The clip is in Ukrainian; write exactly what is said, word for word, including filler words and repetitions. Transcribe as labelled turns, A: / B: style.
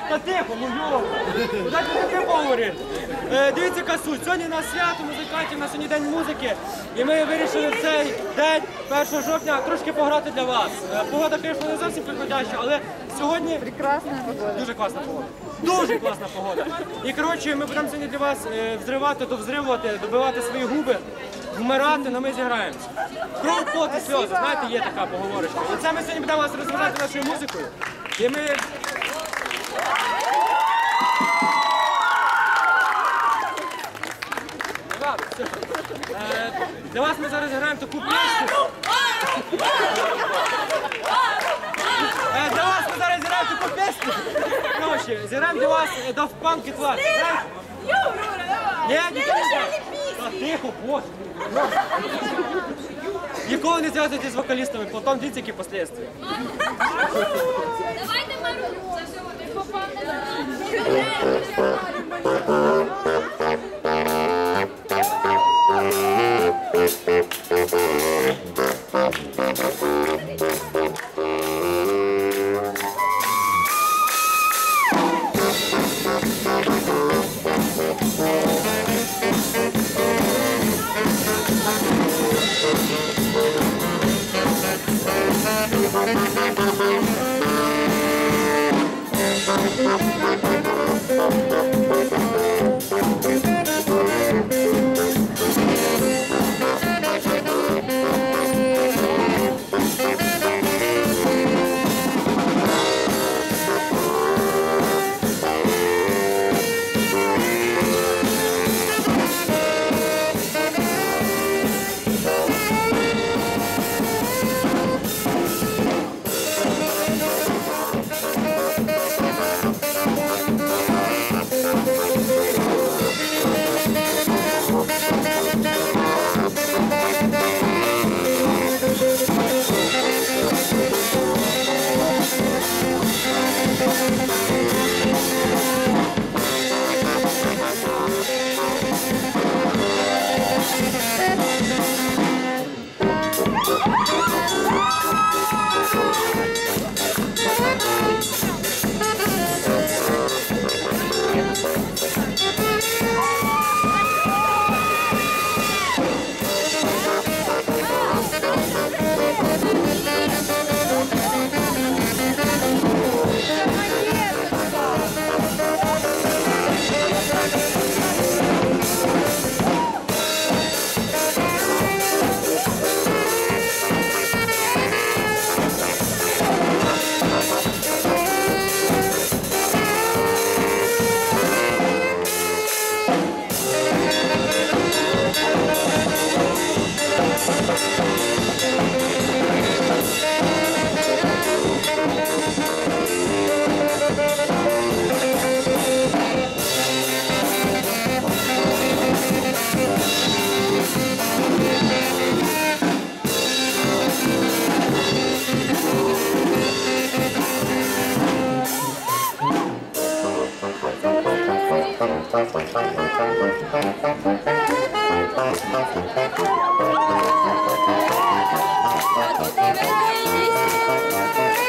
A: Та тихо, ну йо! Дайте таке поговорити. Е, дивіться, яка суть. Сьогодні у нас свято музикантів, на сьогодні день музики. І ми вирішили в цей день, першого жовтня, трошки пограти для вас. Е, погода, звісно, не зовсім підходяща, але сьогодні...
B: Прекрасна погода.
A: Дуже класна погода. Дуже класна погода. І, коротше, ми будемо сьогодні для вас е, взривати, довзривувати, добивати свої губи, вмирати, але ми зіграємося. Кров, пот і сльози, знаєте, є така поговорочка. І це ми сьогодні будемо вас розважати нашою музикою. І ми... Е, для вас ми зараз граємо таку пісню. Е, для вас ми зараз граємо таку пісню. Коротше, зіграємо для вас Daft Punk і Clash. Ні, ніхто не знає. Та тихо, боже. Ніколи не зв'язуйтесь з вокалістами, потім дивіться, які послідствия.
C: Давайте Мару, це все ти попав Thank you.